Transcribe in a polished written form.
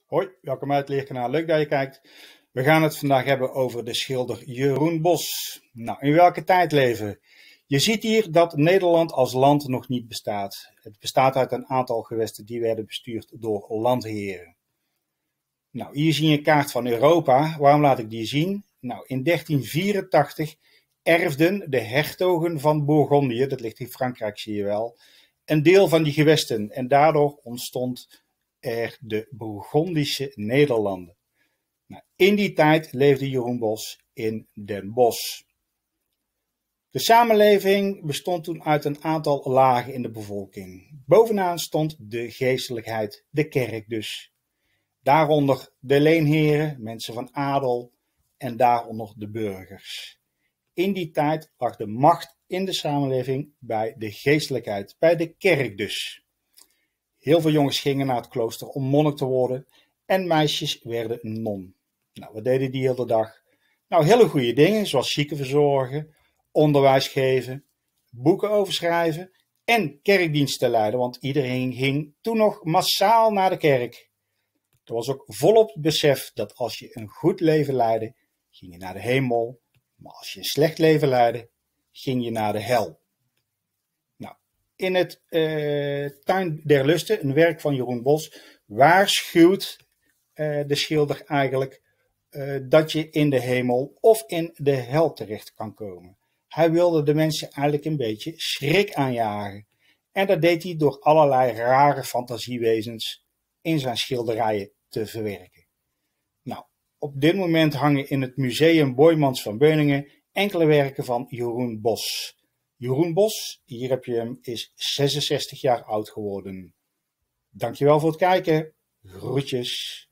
Hoi, welkom uit het Leerkanaal. Leuk dat je kijkt. We gaan het vandaag hebben over de schilder Jeroen Bosch. Nou, in welke tijd leven we? Je ziet hier dat Nederland als land nog niet bestaat. Het bestaat uit een aantal gewesten die werden bestuurd door landheren. Nou, hier zie je een kaart van Europa. Waarom laat ik die zien? Nou, in 1384 erfden de hertogen van Bourgondië, dat ligt in Frankrijk zie je wel, een deel van die gewesten. En daardoor ontstond er de Bourgondische Nederlanden. Nou, in die tijd leefde Jeroen Bosch in Den Bosch. De samenleving bestond toen uit een aantal lagen in de bevolking. Bovenaan stond de geestelijkheid, de kerk dus. Daaronder de leenheren, mensen van adel en daaronder de burgers. In die tijd lag de macht in de samenleving bij de geestelijkheid, bij de kerk dus. Heel veel jongens gingen naar het klooster om monnik te worden en meisjes werden non. Nou, wat deden die hele dag? Nou, hele goede dingen, zoals zieken verzorgen, onderwijs geven, boeken overschrijven en kerkdiensten leiden, want iedereen ging toen nog massaal naar de kerk. Er was ook volop het besef dat als je een goed leven leidde, ging je naar de hemel, maar als je een slecht leven leidde, ging je naar de hel. In het Tuin der Lusten, een werk van Jeroen Bosch, waarschuwt de schilder eigenlijk dat je in de hemel of in de hel terecht kan komen. Hij wilde de mensen eigenlijk een beetje schrik aanjagen. En dat deed hij door allerlei rare fantasiewezens in zijn schilderijen te verwerken. Nou, op dit moment hangen in het Museum Boijmans van Beuningen enkele werken van Jeroen Bosch. Jeroen Bosch, hier heb je hem, is 66 jaar oud geworden. Dankjewel voor het kijken. Groetjes.